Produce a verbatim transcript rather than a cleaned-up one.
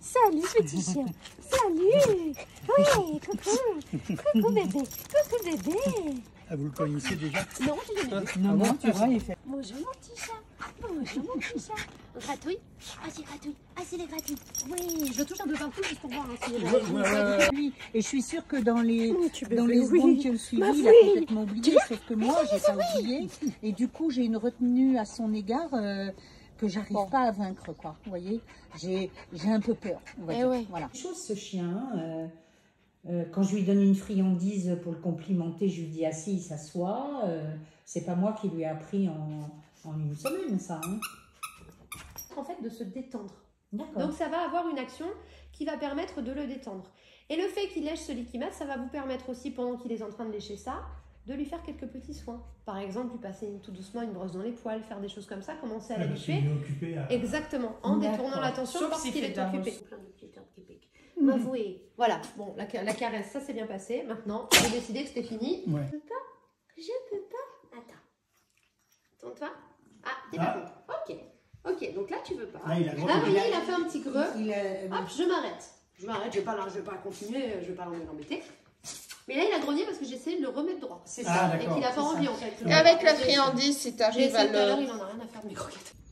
Salut petit chien. Salut. Oui, coucou. Coucou bébé. Coucou bébé. Ah, vous le connaissez déjà? Non, je l'ai vu. Non, non, tu vois, il fait... Bonjour mon petit chat. Bonjour mon petit chat. Gratouille. Ah, c'est gratouille. Ah, c'est les gratouilles. Oui, je le touche un peu partout juste pour voir. Hein, si Ouais, ouais, ouais, ouais. Et je suis sûre que dans les, Oh, tu dans bébé, les oui. secondes qui ont suivi, Bah il a oui. complètement oublié, sauf que moi, j'ai pas oublié. Et du coup, j'ai une retenue à son égard euh, que j'arrive Bon. pas à vaincre, quoi. Vous voyez, j'ai un peu peur. On va Eh dire. ouais. Voilà. Chose, ce chien, euh, euh, quand je lui donne une friandise pour le complimenter, je lui dis assis, il s'assoit. Euh, c'est pas moi qui lui ai appris en, en une semaine, ça. Hein. En fait, de se détendre. D'accord. Donc ça va avoir une action qui va permettre de le détendre. Et le fait qu'il lèche ce liquimètre, ça va vous permettre aussi, pendant qu'il est en train de lécher ça, de lui faire quelques petits soins. Par exemple, lui passer une, tout doucement une brosse dans les poils, faire des choses comme ça, commencer à l'habituer. À... Exactement, en détournant l'attention parce qu'il est occupé. Plein de petits heures qui piquent. Mmh. Avouez. Voilà, bon, la, la caresse, ça s'est bien passé. Maintenant, j'ai décidé que c'était fini. Ouais. Je peux pas. Je peux pas. Attends. Tourne-toi. Ah, t'es Ah. pas content. Ok. Ok, donc là, tu veux pas. Là, il a Là, vous voyez, il a fait un petit creux. Il a- Hop, je m'arrête. Je m'arrête, je vais pas, je vais pas continuer, je vais pas l'embêter. Mais là, il a grogné parce que j'ai essayé de le remettre droit. C'est Ah, ça. Et qu'il a pas envie, en fait. Avec la friandise, si tu J'ai arrives à essayé tout à l'heure, le... il en a rien à faire de mes croquettes.